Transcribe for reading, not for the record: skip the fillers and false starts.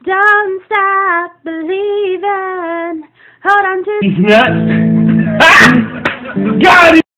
Don't stop believing. Hold on to Deez Nuts.